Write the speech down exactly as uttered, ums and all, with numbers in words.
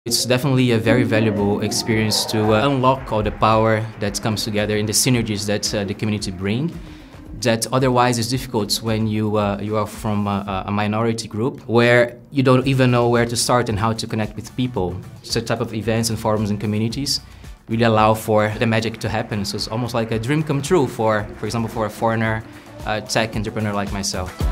It's definitely a very valuable experience to uh, unlock all the power that comes together in the synergies that uh, the community bring, that otherwise is difficult when you, uh, you are from a, a minority group where you don't even know where to start and how to connect with people. Such type of events and forums and communities really allow for the magic to happen. So it's almost like a dream come true for, for example, for a foreigner uh, tech entrepreneur like myself.